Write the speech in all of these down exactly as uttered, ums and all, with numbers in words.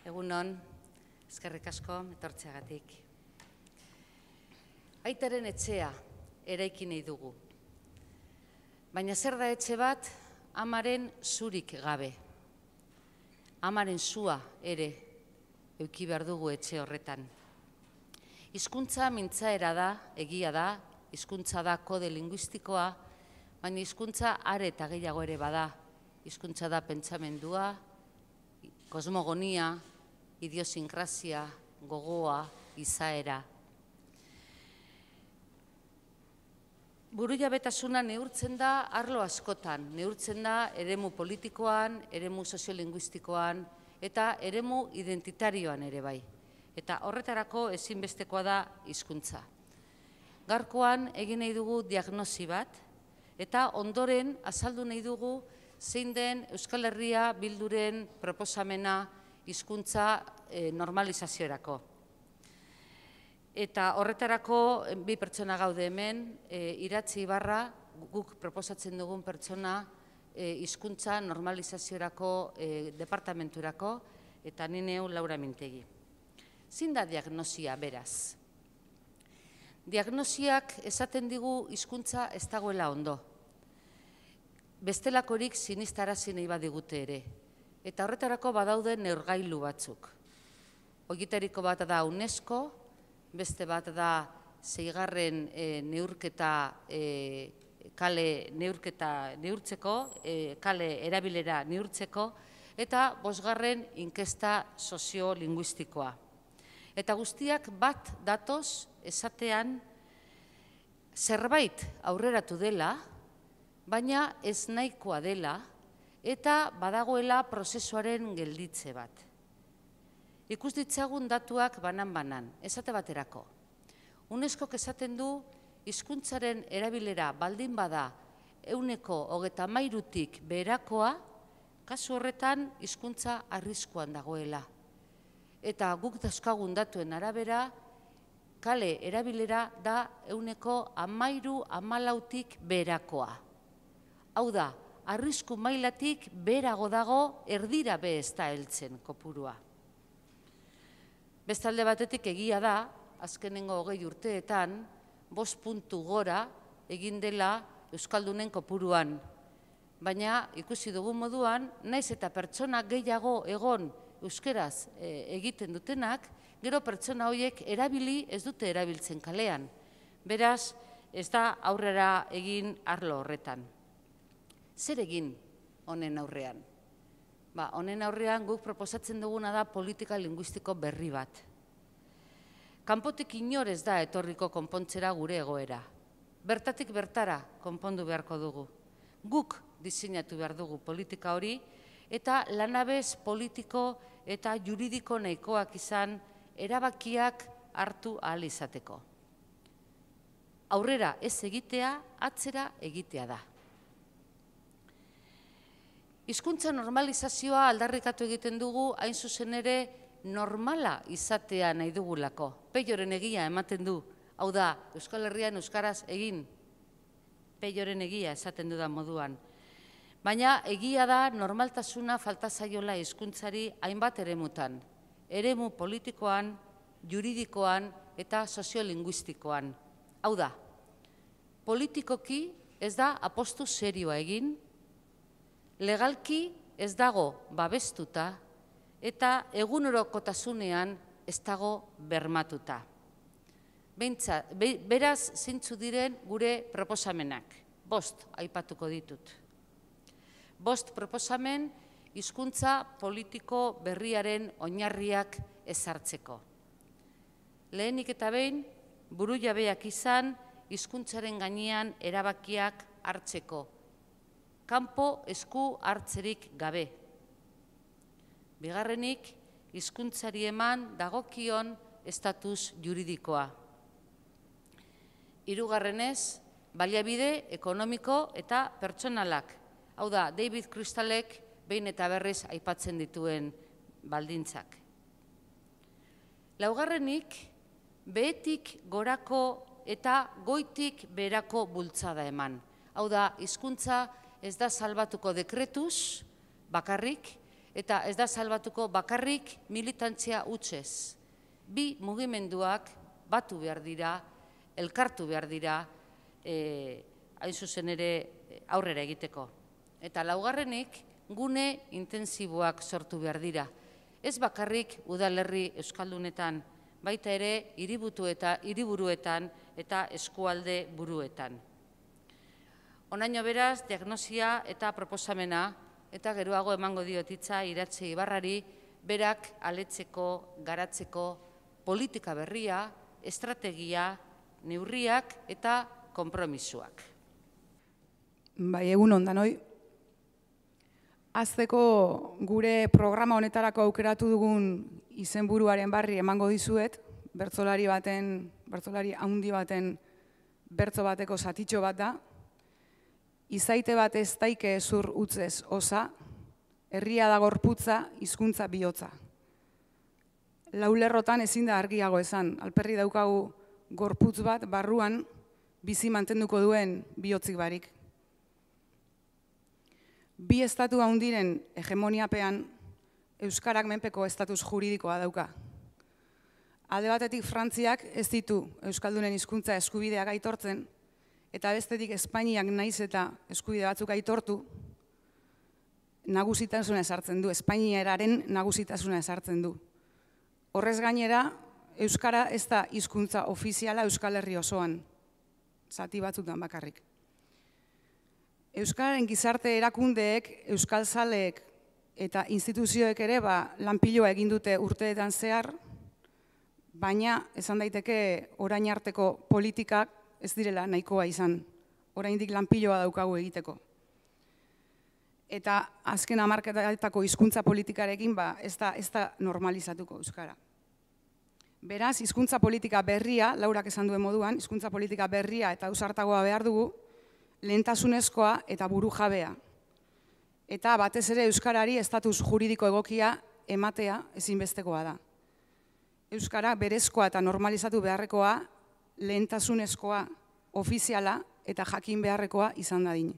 Egunon, eskerrik asko etortzeagatik. Aitaren etxea eraiki nahi dugu. Baina zer da etxe bat, amaren zurik gabe. Amaren sua ere eduki behar dugu etxe horretan. Hizkuntza mintzaera da, egia da, hizkuntza da kode linguistikoa, baina hizkuntza are eta gehiago ere bada. Hizkuntza da pentsamendua, kosmogonia, idiosinkrazia, gogoa, izaera. Burujabetasuna neurtzen da arlo askotan, neurtzen da eremu politikoan, eremu soziolinguistikoan eta eremu identitarioan ere bai. Eta horretarako ezinbestekoa da hizkuntza. Gaurkoan egin nahi dugu diagnosi bat eta ondoren azaldu nahi dugu zein den Euskal Herria Bilduren proposamena hizkuntza normalizaziorako. Eta horretarako bi pertsona gaude hemen, Iratzi Ibarra, guk proposatzen dugun pertsona hizkuntza normalizaziorako departamenturako, eta ni neu Laura Mintegi. Zein da diagnosia beraz? Diagnosiak esaten digu hizkuntza ez dagoela ondo. Bestelakorik sinistarazi nahi badigute ere. Eta horretarako badaude neurgailu batzuk. Horietariko bat da UNESCO, beste bat da seigarren neurketa kale neurketa neurtzeko, kale erabilera neurtzeko, eta bosgarren inkesta soziolinguistikoa. Eta guztiak bat datoz esatean zerbait aurreratu dela, baina ez nahikoa dela, eta badagoela prozesuaren gelditze bat. Ikus ditzagun datuak banan-banan, esate baterako. UNESCOk esaten du hizkuntzaren erabilera baldin bada ehuneko hogeita hamairutik beherakoa, kasu horretan hizkuntza arriskuan dagoela. Eta guk dauzkagun datuen arabera, kale erabilera da ehuneko hamairu hamalautik beherakoa. Hau da, arrisku mailatik beherago dago erdira be ez da heltzen kopurua. Bestalde batetik egia da, azkenengo hogei urteetan, bost puntu gora egin dela Euskaldunen kopuruan. Baina ikusi dugun moduan, naiz eta pertsona gehiago egon euskeraz egiten dutenak, gero pertsona horiek erabili ez dute erabiltzen kalean. Beraz, ez da aurrera egin arlo horretan. Zer egin honen aurrean? Ba, honen aurrean guk proposatzen duguna da politika linguistiko berri bat. Kanpotik inor ez da etorriko konpontzera gure egoera. Bertatik bertara konpondu beharko dugu. Guk diseinatu behar dugu politika hori eta lanabez politiko eta juridiko nahikoak izan erabakiak hartu ahal izateko. Aurrera ez egitea, atzera egitea da. Hizkuntza normalizazioa aldarrikatu egiten dugu, hain zuzen ere normala izatea nahi dugulako. Peioren egia ematen du, hau da, Euskal Herrian euskaraz egin, peioren egia esaten dudan moduan. Baina egia da normaltasuna falta zaiola hizkuntzari hainbat eremutan. Eremu politikoan, juridikoan eta soziolinguistikoan. Hau da, politikoki ez da apostu serioa egin, legalki ez dago babestuta eta egunerokotasunean ez dago bermatuta. Beraz, zintzu diren gure proposamenak. Bost aipatuko ditut. Bost proposamen hizkuntza politiko berriaren oinarriak ezartzeko. Lehenik eta behin, burujabeak izan hizkuntzaren gainean erabakiak hartzeko. Kanpo esku hartzerik gabe. Bigarrenik, hizkuntzari eman dagokion estatus juridikoa. Hirugarrenez, baliabide ekonomiko eta pertsonalak. Hau da, David Crystalek behin eta berriz aipatzen dituen baldintzak. Laugarrenik, behetik gorako eta goitik berako bultzada eman. Hau da, hizkuntza ez da salbatuko dekretuz, bakarrik, eta ez da salbatuko bakarrik militantzia hutsez. Bi mugimenduak batu behar dira, elkartu behar dira, hain zuzen ere aurrera egiteko. Eta laugarrenik, gune intensiboak sortu behar dira. Ez bakarrik udalerri euskaldunetan, baita ere hiriburuetan eta eskualde buruetan. Onaino beraz, diagnosia eta proposamena, eta geroago emango diot hitza Iratxe Ibarrari, berak aletzeko, garatzeko, politika berria, estrategia, neurriak eta konpromisuak. Bai, egun ondan, oi? Azteko gure programa honetarako aukeratu dugun izenburuaren barri emango dizuet, bertsolari baten, bertsolari handi baten bertso bateko zatitxo bat da. Izaite bat ez daike zur utzez osa, herria da gorputza, hizkuntza bihotza. Laulerrotan ezin da argiago esan, alperri daukagu gorputz bat barruan bizi mantenduko duen bihotzik barik. Bi estatu handiren hegemoniapean, euskarak menpeko estatus juridikoa dauka. Alde batetik Frantziak ez ditu euskaldunen hizkuntza eskubideak aitortzen, eta bestetik Espainiak naiz eta eskubide batzuk aitortu, nagusitasuna esartzen du, espainiararen nagusitasuna esartzen du. Horrez gainera, euskara ez da hizkuntza ofiziala Euskal Herri osoan, zati batzutan bakarrik. Euskararen gizarte erakundeek, euskalzaleek eta instituzioek ere lanpiloa egin dute urteetan zehar, baina esan daiteke orain arteko politikak ez direla nahikoa izan, oraindik lanpiloa daukagu egiteko. Eta azken hamarkadetako hizkuntza politikarekin ez da normalizatuko euskara. Beraz, hizkuntza politika berria, Laurak esan duen moduan, hizkuntza politika berria eta ausartagoa behar dugu, lehentasunezkoa eta buru jabea. Eta batez ere euskarari estatus juridiko egokia ematea ezinbestekoa da. Euskara berezkoa eta normalizatu beharrekoa, lehentasunezkoa, ofiziala eta jakin beharrekoa izan dadin.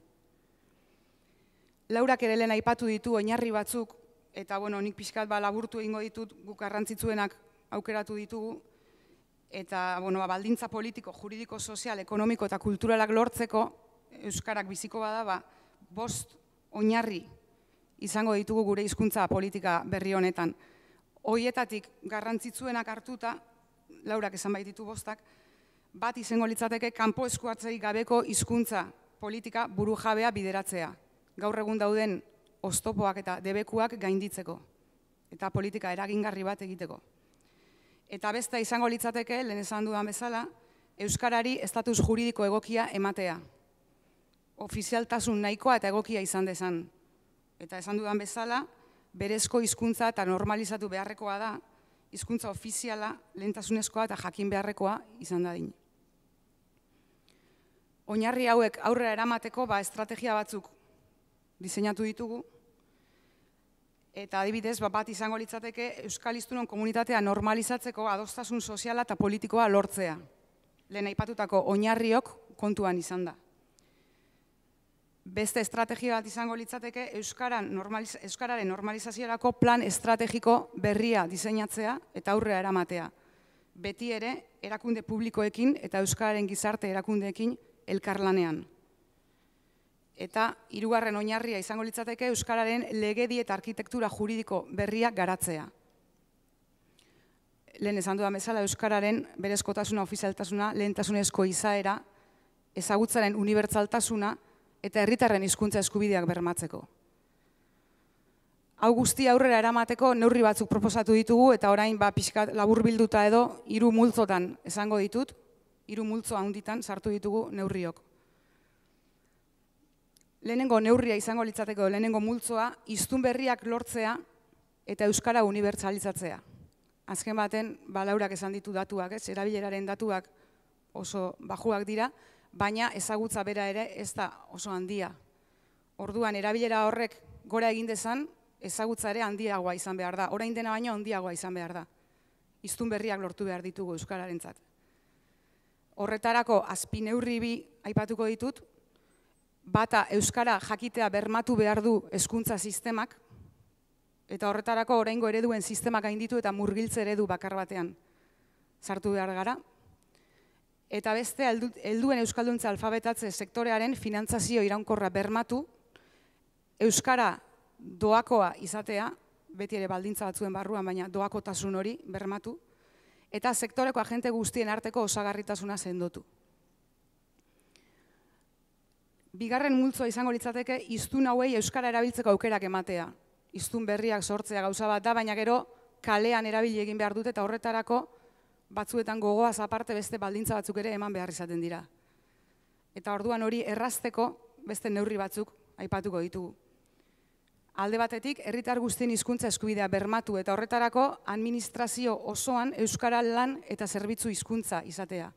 Laurak ere lehen aipatu ditu oinarri batzuk, eta bueno, nik pixkat laburtu egingo ditut guk garrantzitsuenak aukeratu ditugu, eta bueno, baldintza politiko, juridiko, sozial, ekonomiko eta kulturalak lortzeko, euskarak biziko bada, bost oinarri izango ditugu gure hizkuntza politika berri honetan. Hoietatik garrantzitsuenak hartuta, Laurak esan baititu bostak, bat izango litzateke kanpo eskuhartzerik gabeko hizkuntza politika burujabea bideratzea. Gaur egun dauden oztopoak eta debekuak gainditzeko eta politika eragingarri bat egiteko. Eta beste izango litzateke, lehen esan dudan bezala, euskarari estatus juridiko egokia ematea. Ofizialtasun nahikoa eta egokia izan dezan. Eta esan dudan bezala, berezko hizkuntza eta normalizatu beharrekoa da, hizkuntza ofiziala, lehentasunezkoa eta jakin beharrekoa izan dadin. Oinarri hauek aurrera eramateko estrategia batzuk diseinatu ditugu, eta adibidez bat izango litzateke euskal hiztunon komunitatea normalizatzeko adostasun soziala eta politikoa lortzea. Lehen aipatutako oinarriok kontuan izan da. Beste estrategia bat izango litzateke euskararen normalizaziorako plan estrategiko berria diseinatzea eta aurrera eramatea. Beti ere erakunde publikoekin eta euskararen gizarte erakundeekin elkarlanean. Eta hirugarren oinarria izango litzateke euskararen legedi eta arkitektura juridiko berria garatzea. Lehen esan dudan bezala euskararen berezkotasuna, ofizialtasuna, lehentasunezko izaera, ezagutzaren unibertsaltasuna eta herritarren hizkuntza eskubideak bermatzeko. Hau guzti aurrera eramateko neurri batzuk proposatu ditugu eta orain pixkat laburbilduta edo hiru multzotan esango ditut, hiru multzo handitan sartu ditugu neurriok. Lehenengo neurria izango litzateko, lehenengo multzoa, hiztun berriak lortzea eta euskara unibertsalizatzea. Azken baten, Laurak esan ditu datuak, erabileraren datuak oso bajuak dira, baina ezagutza bera ere ez da oso handia. Orduan, erabilera horrek gora egin dezan, ezagutza ere handiagoa izan behar da. Orain dena baino handiagoa izan behar da. Hiztun berriak lortu behar ditugu euskararentzat. Horretarako azpi neurri bi aipatuko ditut, bata euskara jakitea bermatu behar du hezkuntza sistemak, Eta horretarako oraingo ereduen sistema gainditu eta murgiltze eredu bakar batean sartu behar gara. Eta beste, helduen euskalduntza alfabetatze sektorearen finantzazio iraunkorra bermatu, euskara doakoa izatea, beti ere baldintza batzuen barruan, baina doakotasun hori bermatu, eta sektoreko agente guztien arteko osagarritasuna sendotu. Bigarren multzoa izango litzateke hiztun hauei euskara erabiltzeko aukerak ematea. Hiztun berriak sortzea gauza bat da, baina gero kalean erabili egin behar dute eta horretarako batzuetan gogoaz aparte beste baldintza batzuk ere eman behar izaten dira. Eta orduan hori errazteko beste neurri batzuk aipatuko ditugu. Alde batetik, herritar guztien hizkuntza eskubidea bermatu eta horretarako administrazio osoan euskara lan eta zerbitzu hizkuntza izatea.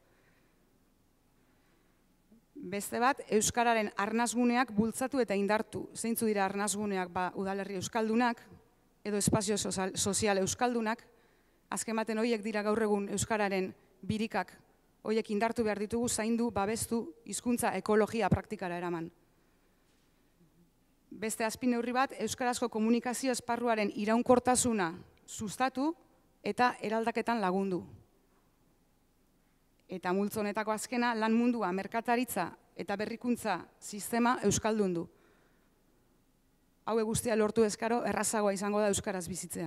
Beste bat, euskararen arnasguneak bultzatu eta indartu. Zeintzu dira arnasguneak, ba, udalerri euskaldunak, edo espazio sozial euskaldunak, azken baten horiek dira gaur egun euskararen birikak, horiek indartu behar ditugu, zaindu, babestu, hizkuntza ekologia praktikara eraman. Beste azpin neurri bat, euskarazko komunikazio esparruaren iraunkortasuna sustatu eta eraldaketan lagundu. Eta multzo honetako azkena, lan mundua, merkataritza eta berrikuntza sistema euskaldundu. Haue guztia lortu ezkaro, errazagoa izango da euskaraz bizitzea.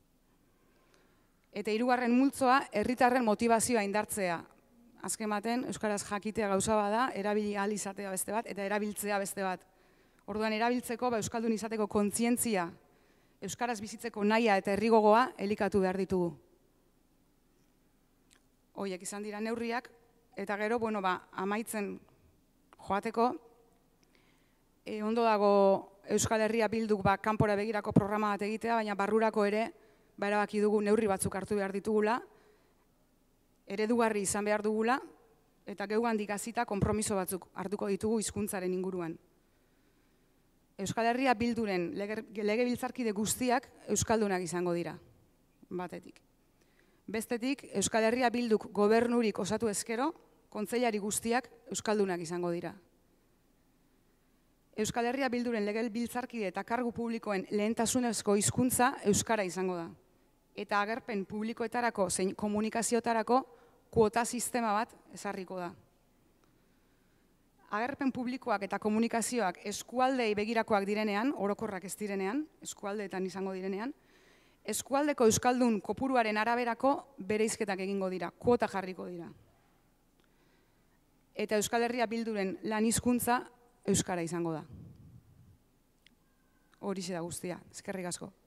Eta hirugarren multzoa, herritarren motivazioa indartzea. Azken baten, euskaraz jakitea gauza bada, erabili ahal izatea beste bat, eta erabiltzea beste bat. Orduan erabiltzeko, ba, euskaldun izateko kontzientzia, euskaraz bizitzeko nahia eta herrigogoa elikatu behar ditugu. Horiek izan dira neurriak, eta gero, bueno, ba, amaitzen joateko, e, ondo dago Euskal Herria Bilduk ba, kanpora begirako programa bat egitea, baina barrurako ere, ba, erabaki dugu neurri batzuk hartu behar ditugula, eredugarri izan behar dugula, eta geugandik hasita konpromiso batzuk hartuko ditugu hizkuntzaren inguruan. Euskal Herria Bilduren legebiltzarkide guztiak euskaldunak izango dira, batetik. Bestetik, Euskal Herria Bilduk gobernurik osatu ezkero, kontseilari guztiak euskaldunak izango dira. Euskal Herria Bilduren legebiltzarkide eta kargu publikoen lehentasunezko hizkuntza euskara izango da. Eta agerpen publikoetarako zein komunikazioetarako kuota sistema bat ezarriko da. Agerpen publikoak eta komunikazioak eskualdei begirakoak direnean, orokorrak ez direnean, eskualdeetan izango direnean, eskualdeko euskaldun kopuruaren araberako bereizketak egingo dira, kuota jarriko dira. Eta Euskal Herria Bilduren lan hizkuntza euskara izango da. Horixe da guztia, eskerrik asko.